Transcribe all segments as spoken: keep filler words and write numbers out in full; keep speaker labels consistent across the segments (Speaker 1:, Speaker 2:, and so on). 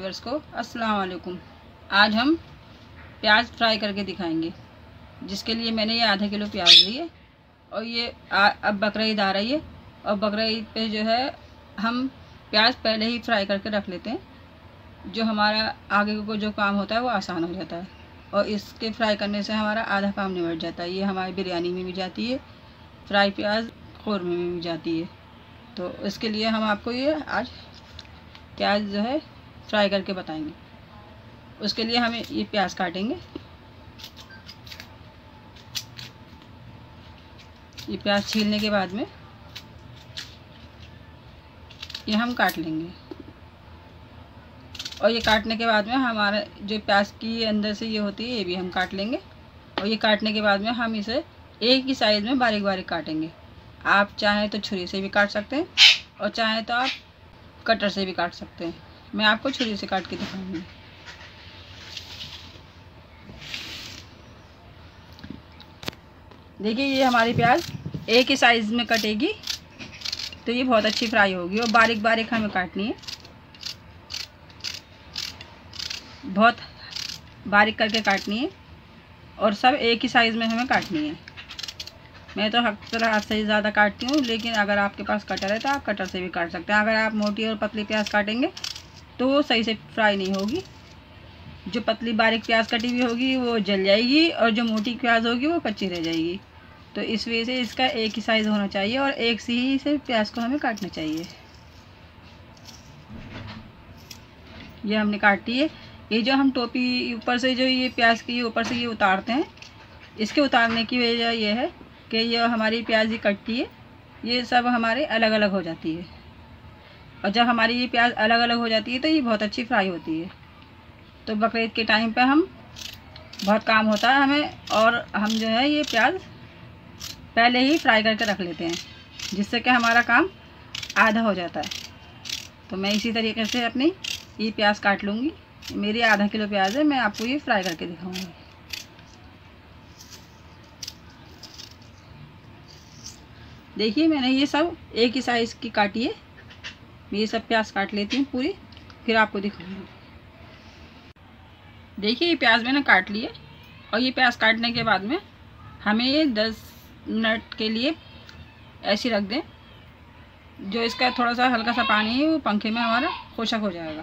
Speaker 1: Subscribers को अस्सलाम वालेकुम। आज हम प्याज फ्राई करके दिखाएंगे, जिसके लिए मैंने ये आधा किलो प्याज लिए और ये आ, अब बकरीद आ रही है और बकरीद पे जो है हम प्याज पहले ही फ्राई करके रख लेते हैं, जो हमारा आगे को जो काम होता है वो आसान हो जाता है और इसके फ्राई करने से हमारा आधा काम निपट जाता है। ये हमारी बिरयानी में भी जाती है, फ्राई प्याज कौरमे में भी जाती है। तो इसके लिए हम आपको ये आज प्याज जो है फ्राई करके बताएंगे। उसके लिए हमें ये प्याज काटेंगे। ये प्याज छीलने के बाद में ये हम काट लेंगे और ये काटने के बाद में हमारा जो प्याज की अंदर से ये होती है ये भी हम काट लेंगे और ये काटने के बाद में हम इसे एक ही साइज़ में बारीक बारीक काटेंगे। आप चाहें तो छुरी से भी काट सकते हैं और चाहें तो आप कटर से भी काट सकते हैं। मैं आपको छुरी से काट के दिखाऊंगी। देखिए ये हमारी प्याज एक ही साइज़ में कटेगी तो ये बहुत अच्छी फ्राई होगी और बारीक बारीक हमें काटनी है, बहुत बारीक करके काटनी है और सब एक ही साइज़ में हमें काटनी है। मैं तो अक्सर हाथ से ही ज़्यादा काटती हूँ, लेकिन अगर आपके पास कटर है तो आप कटर से भी काट सकते हैं। अगर आप मोटी और पतली प्याज काटेंगे तो वो सही से फ्राई नहीं होगी। जो पतली बारीक प्याज कटी हुई होगी वो जल जाएगी और जो मोटी प्याज होगी वो कच्ची रह जाएगी। तो इस वजह से इसका एक ही साइज़ होना चाहिए और एक सी ही से प्याज को हमें काटना चाहिए। ये हमने काटी है। ये जो हम टोपी ऊपर से जो ये प्याज की ऊपर से ये उतारते हैं, इसके उतारने की वजह ये है कि ये हमारी प्याज ही कटती है, ये सब हमारे अलग अलग हो जाती है और जब हमारी ये प्याज अलग अलग हो जाती है तो ये बहुत अच्छी फ्राई होती है। तो बकरीद के टाइम पे हम बहुत काम होता है हमें और हम जो है ये प्याज पहले ही फ्राई करके रख लेते हैं, जिससे कि हमारा काम आधा हो जाता है। तो मैं इसी तरीके से अपनी ये प्याज काट लूँगी। मेरी आधा किलो प्याज है, मैं आपको ये फ्राई करके दिखाऊँगी। देखिए मैंने ये सब एक ही साइज़ की काटी है। मैं ये सब प्याज काट लेती हूँ पूरी, फिर आपको दिखाऊंगी। देखिए ये प्याज मैंने काट लिए और ये प्याज काटने के बाद में हमें ये दस मिनट के लिए ऐसे रख दें, जो इसका थोड़ा सा हल्का सा पानी है वो पंखे में हमारा खुशक हो जाएगा।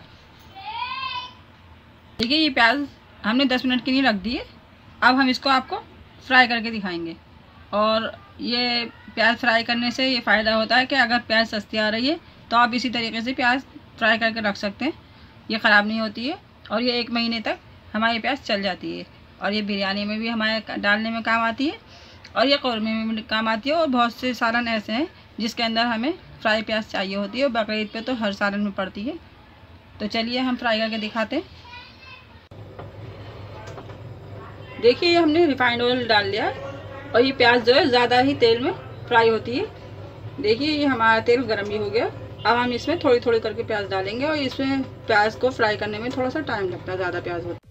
Speaker 1: देखिए ये प्याज हमने दस मिनट के लिए रख दिए। अब हम इसको आपको फ्राई करके दिखाएंगे। और ये प्याज फ्राई करने से ये फ़ायदा होता है कि अगर प्याज सस्ती आ रही है तो आप इसी तरीके से प्याज फ्राई करके रख सकते हैं, ये ख़राब नहीं होती है और ये एक महीने तक हमारी प्याज चल जाती है और ये बिरयानी में भी हमारे डालने में काम आती है और ये कौरमे में भी काम आती है। और बहुत से सालन ऐसे हैं जिसके अंदर हमें फ्राई प्याज चाहिए होती है और बकरीद पे तो हर सालन में पड़ती है। तो चलिए हम फ्राई करके दिखाते हैं। देखिए हमने रिफाइंड ऑयल डाल लिया और ये प्याज जो है ज़्यादा ही तेल में फ्राई होती है। देखिए ये हमारा तेल गर्म भी हो गया। अब हम इसमें थोड़ी थोड़ी करके प्याज डालेंगे और इसमें प्याज को फ्राई करने में थोड़ा सा टाइम लगता है, ज़्यादा प्याज होता है।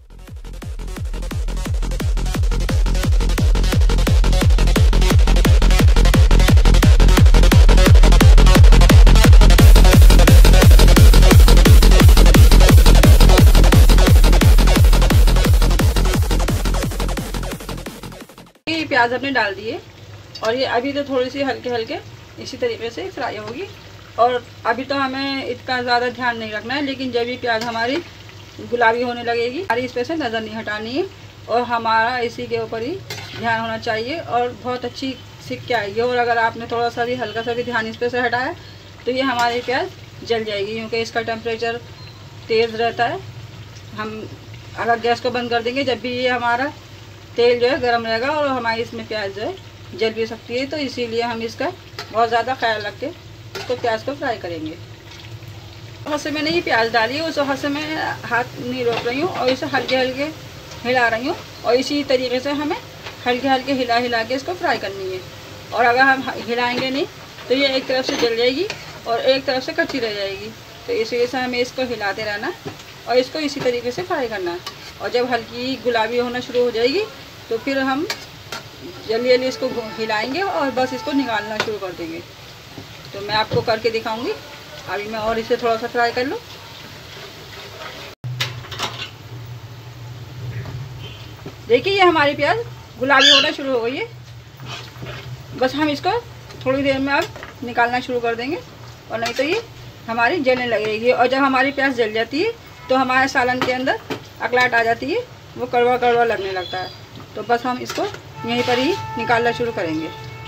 Speaker 1: ये प्याज हमने डाल दिए और ये अभी तो थोड़ी सी हल्के हल्के इसी तरीके से फ्राई होगी और अभी तो हमें इतना ज़्यादा ध्यान नहीं रखना है, लेकिन जब ये प्याज हमारी गुलाबी होने लगेगी हमारी इस पे से नज़र नहीं हटानी है और हमारा इसी के ऊपर ही ध्यान होना चाहिए और बहुत अच्छी सिक के आएगी। और अगर आपने थोड़ा सा भी हल्का सा भी ध्यान इस पे से हटाया तो ये हमारी प्याज जल जाएगी, क्योंकि इसका टेम्परेचर तेज़ रहता है। हम अगर गैस को बंद कर देंगे जब भी ये हमारा तेल जो है गर्म रहेगा और हमारी इसमें प्याज जो है जल भी सकती है। तो इसीलिए हम इसका बहुत ज़्यादा ख्याल रख के इसको प्याज को फ्राई करेंगे। हाथ से मैंने ये प्याज डाली है, उस हाथ से मैं हाथ नहीं रोक रही हूँ और इसे हल्के हल्के हिला रही हूँ और इसी तरीके से हमें हल्के हल्के हिला हिला के इसको फ्राई करनी है। और अगर हम हिलाएंगे नहीं तो ये एक तरफ से जल जाएगी और एक तरफ से कच्ची रह जाएगी। तो इस वजह से हमें इसको हिलाते रहना और इसको इसी तरीके से फ्राई करना है। और जब हल्की गुलाबी होना शुरू हो जाएगी तो फिर हम जल्दी जल्दी इसको हिलाएंगे और बस इसको निकालना शुरू कर देंगे। तो मैं आपको करके दिखाऊंगी। अभी मैं और इसे थोड़ा सा फ्राई कर लूँ। देखिए ये हमारी प्याज गुलाबी होना शुरू हो गई है। बस हम इसको थोड़ी देर में अब निकालना शुरू कर देंगे, और नहीं तो ये हमारी जलने लगेगी। और जब हमारी प्याज जल जाती है तो हमारे सालन के अंदर अकलाहट आ जाती है, वो कड़वा कड़वा लगने लगता है। तो बस हम इसको यहीं पर ही निकालना शुरू करेंगे।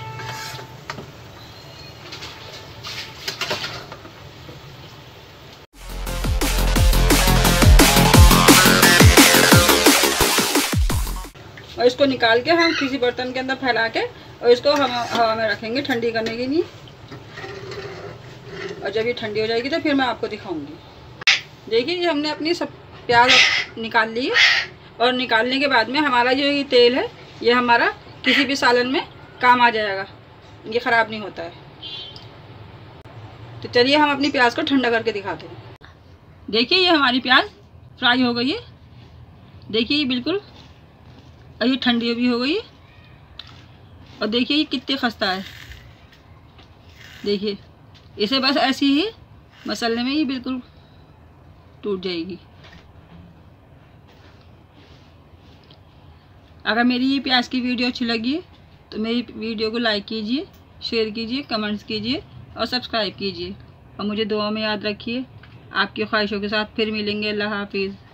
Speaker 1: और इसको निकाल के हम किसी बर्तन के अंदर फैला के और इसको हम हवा में रखेंगे ठंडी करने के लिए। और जब ये ठंडी हो जाएगी तो फिर मैं आपको दिखाऊंगी। देखिए ये हमने अपनी सब प्याज निकाल ली है, और निकालने के बाद में हमारा जो ये तेल है ये हमारा किसी भी सालन में काम आ जाएगा, ये ख़राब नहीं होता है। तो चलिए हम अपनी प्याज को ठंडा करके दिखाते हैं। देखिए ये हमारी प्याज फ्राई हो गई है, देखिए ये बिल्कुल, और ये ठंडी भी हो गई है। और देखिए ये कितनी खस्ता है, देखिए इसे बस ऐसी ही मसाले में ही बिल्कुल टूट जाएगी। अगर मेरी ये प्याज की वीडियो अच्छी लगी है तो मेरी वीडियो को लाइक कीजिए, शेयर कीजिए, कमेंट्स कीजिए और सब्सक्राइब कीजिए। और मुझे दुआ में याद रखिए। आपकी ख्वाहिशों के साथ फिर मिलेंगे। अल्लाह हाफिज़।